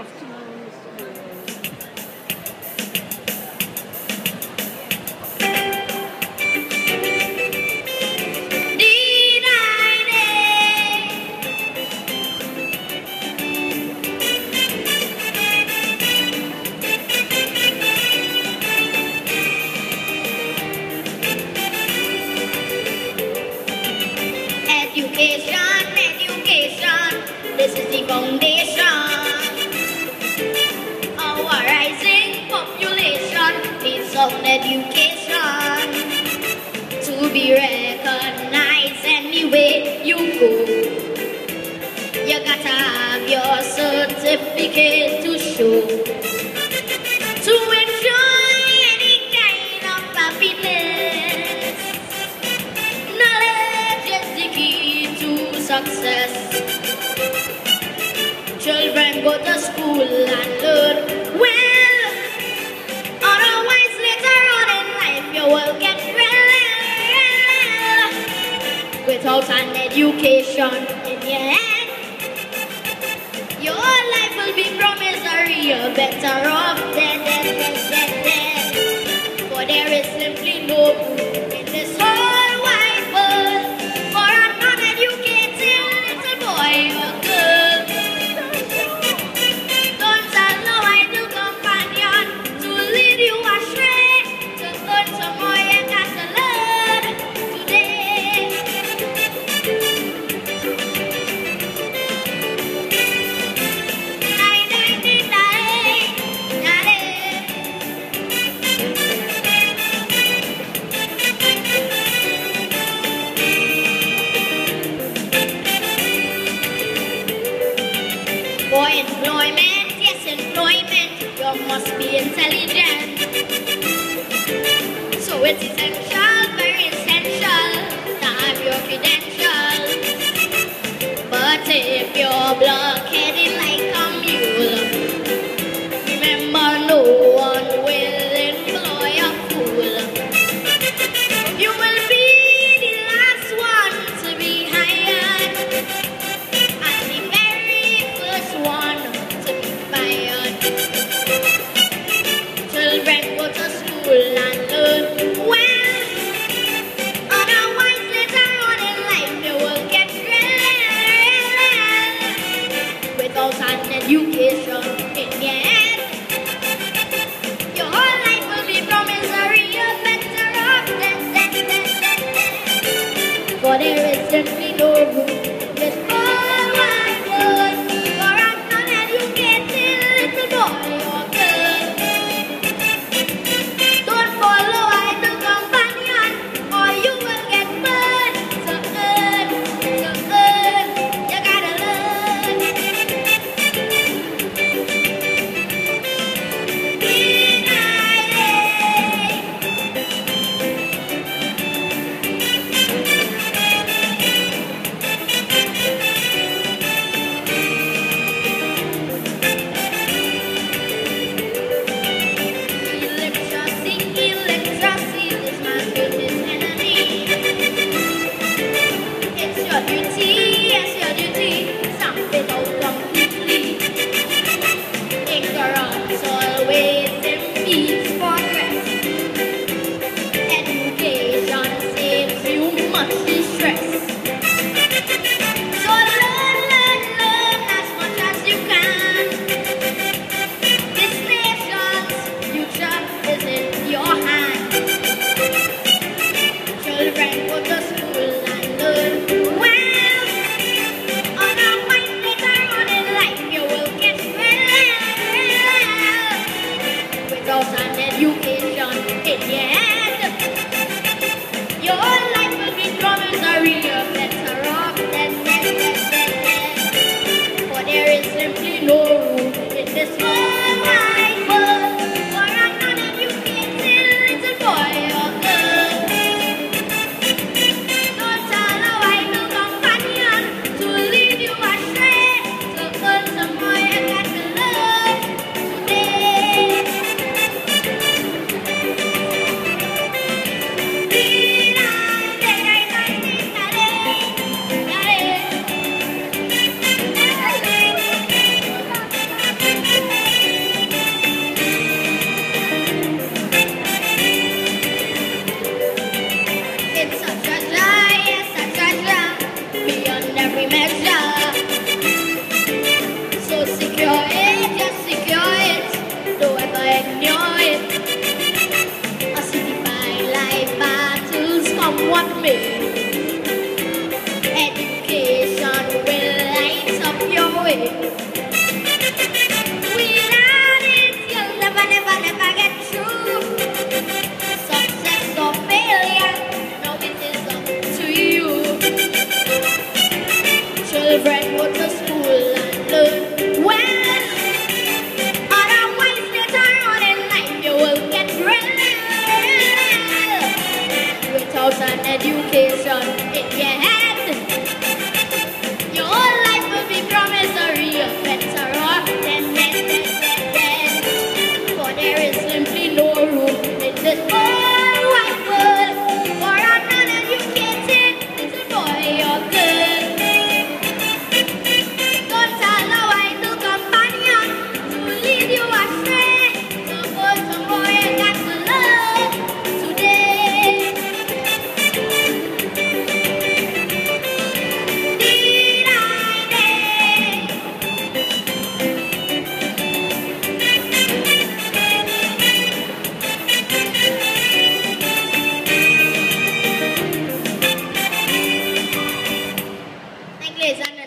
This is the foundation. Our rising population needs some education to be recognized anywhere you go. You gotta have your certificate to show, to enjoy any kind of happiness. Knowledge is the key to success. Children go to school and learn well. Otherwise later on in life you will get well. Without an education in your head, your life will be from misery. You're better off dead. For there is simply no room in this whole wide world for an uneducated little boy or girl. For employment, yes, employment, you must be intelligent. So it's essential, very essential, to have your credentials. But if you're blockheaded like a mule, remember no one will employ a fool. You will be the last one to be hired, and the very first one to be fired. Children go to school and learn well. Otherwise later on in life you will get well. Without an education in your head, your whole life will be from misery. You're better off dead. For there is simply no room in this whole wide world for an uneducated little boy or girl. Don't follow idle companion or you will get burned. To earn, you gotta learn. Illiteracy is my greatest enemy. It's your duty, yes, your duty, stamp it out completely. Ignorance always impedes progress. Education saves you much distress. So learn as much as you can. This nation's future is in your hand. Children go to school and learn well. Otherwise later on in life you will get well. Without an education in your head, your life will be from misery. You're better off dead. For there is simply no room in this whole wide world for an uneducated little boy or girl. Don't allow idle companion to lead you astray. To earn some more you got to learn today. Please,